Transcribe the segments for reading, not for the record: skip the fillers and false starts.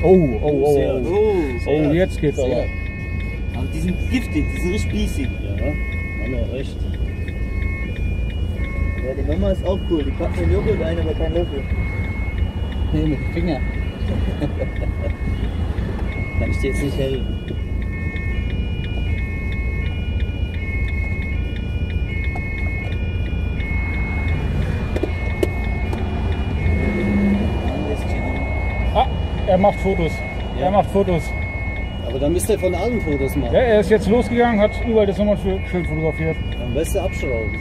Oh, oh, oh. Sehr, Oh, jetzt geht's sehr. aber. Aber die sind giftig, die sind richtig spießig. Ja, haben wir recht. Ja, die Mama ist auch cool, die packt den Joghurt ein, aber keinen Löffel. Nee, mit dem Finger. Kann ich dir jetzt nicht helfen. Ah, er macht Fotos. Ja. Er macht Fotos. Aber dann müsst ihr von allen Fotos machen. Ja, er ist jetzt losgegangen, hat überall das Nummernschild fotografiert. Dann wirst du abschrauben.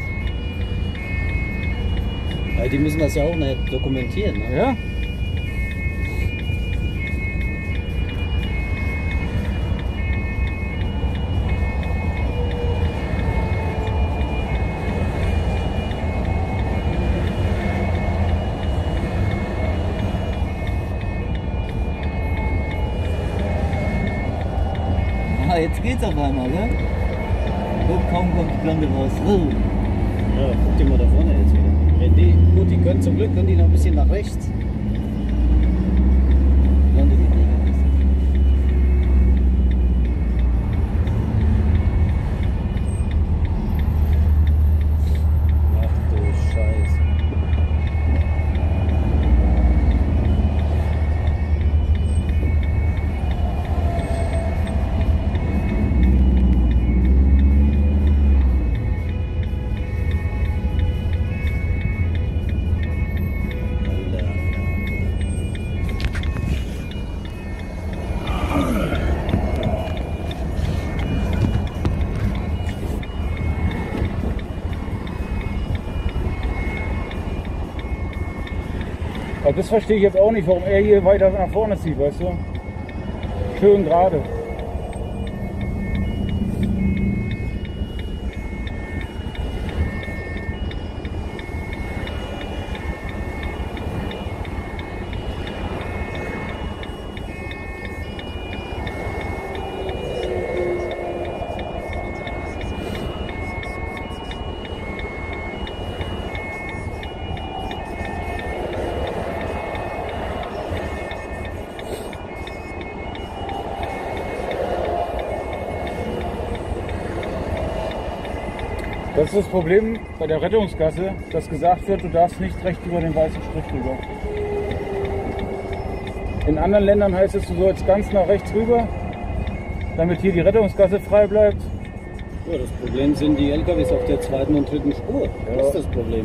Weil die müssen das ja auch nicht dokumentieren. Ne? Ja? Ah, jetzt geht's auf einmal, ne? Guck, kaum kommt die Blonde raus. Ja, guck dir mal da vorne jetzt wieder. Wenn die, gut, die können zum Glück, können die noch ein bisschen nach rechts. Blonde geht nicht raus. Ach du Scheiße. Aber das verstehe ich jetzt auch nicht, warum er hier weiter nach vorne zieht, weißt du? Schön gerade. Das ist das Problem bei der Rettungsgasse, dass gesagt wird, du darfst nicht recht über den weißen Strich rüber. In anderen Ländern heißt es, du sollst ganz nach rechts rüber, damit hier die Rettungsgasse frei bleibt. Ja, das Problem sind die LKWs auf der zweiten und dritten Spur. Das ist das Problem.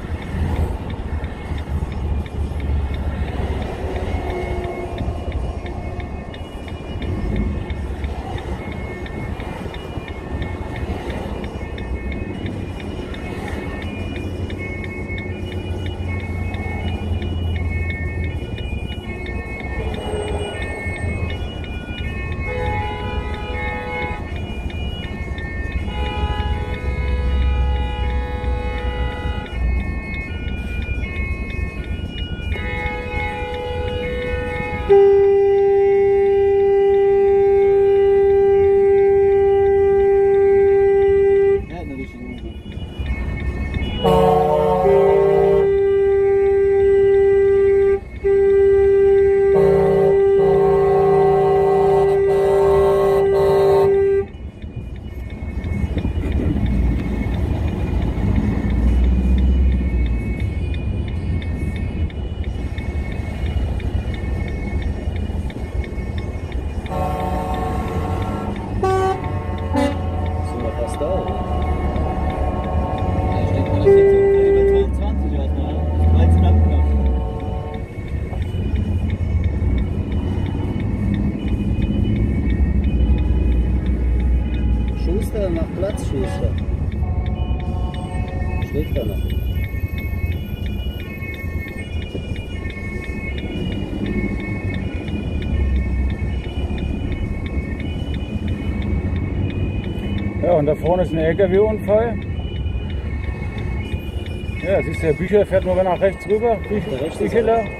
Er hat eine richtige Nummer. Sind wir fast da, oder? Ja, ich denke mal, das wird so über 22 erstmal, ne? 13 abknapp. Schuster nach Platz, Schuster. Schläft er noch? Ja, und da vorne ist ein LKW-Unfall. Ja, siehst du, der Bücher fährt nur nach rechts rüber. Der rechte Bücheler.